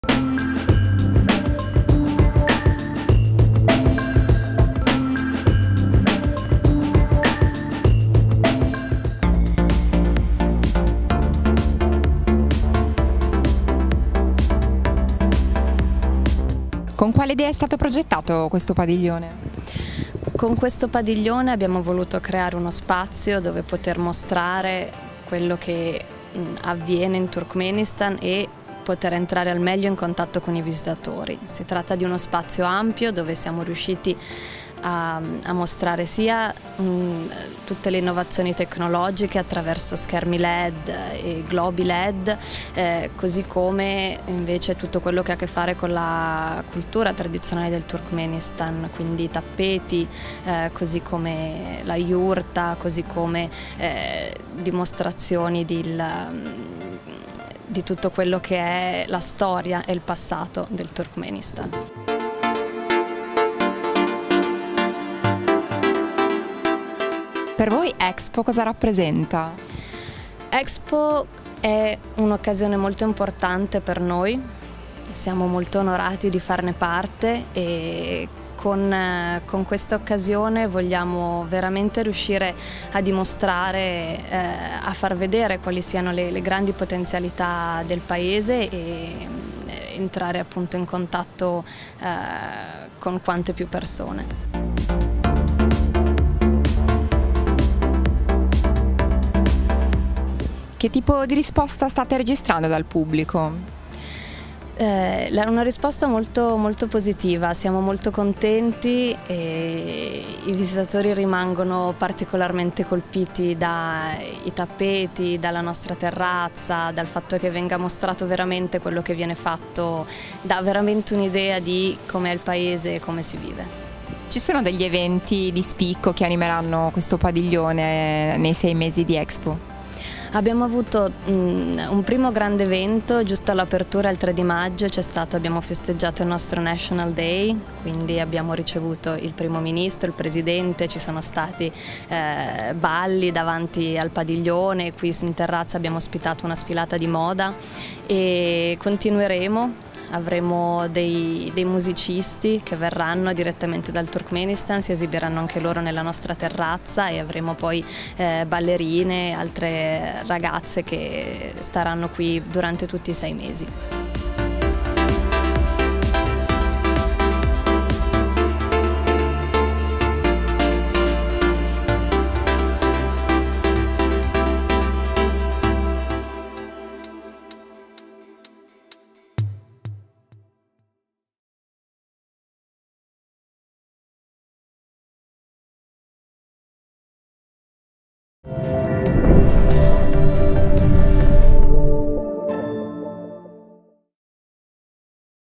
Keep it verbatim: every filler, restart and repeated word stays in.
Con quale idea è stato progettato questo padiglione? Con questo padiglione abbiamo voluto creare uno spazio dove poter mostrare quello che avviene in Turkmenistan e poter entrare al meglio in contatto con i visitatori. Si tratta di uno spazio ampio dove siamo riusciti a, a mostrare sia mh, tutte le innovazioni tecnologiche attraverso schermi L E D e globi L E D, eh, così come invece tutto quello che ha a che fare con la cultura tradizionale del Turkmenistan, quindi i tappeti, eh, così come la yurta, così come eh, dimostrazioni di, di tutto quello che è la storia e il passato del Turkmenistan. Per voi Expo cosa rappresenta? Expo è un'occasione molto importante per noi, siamo molto onorati di farne parte e con, con questa occasione vogliamo veramente riuscire a dimostrare, eh, a far vedere quali siano le, le grandi potenzialità del paese e entrare appunto in contatto eh, con quante più persone. Che tipo di risposta state registrando dal pubblico? Eh, una risposta molto, molto positiva, siamo molto contenti e i visitatori rimangono particolarmente colpiti dai tappeti, dalla nostra terrazza, dal fatto che venga mostrato veramente quello che viene fatto, dà veramente un'idea di com'è il paese e come si vive. Ci sono degli eventi di spicco che animeranno questo padiglione nei sei mesi di Expo? Abbiamo avuto um, un primo grande evento giusto all'apertura il tre di maggio, c'è stato, abbiamo festeggiato il nostro National Day, quindi abbiamo ricevuto il primo ministro, il presidente, ci sono stati eh, balli davanti al padiglione, qui in terrazza abbiamo ospitato una sfilata di moda e continueremo. Avremo dei, dei musicisti che verranno direttamente dal Turkmenistan, si esibiranno anche loro nella nostra terrazza e avremo poi eh, ballerine e altre ragazze che staranno qui durante tutti i sei mesi.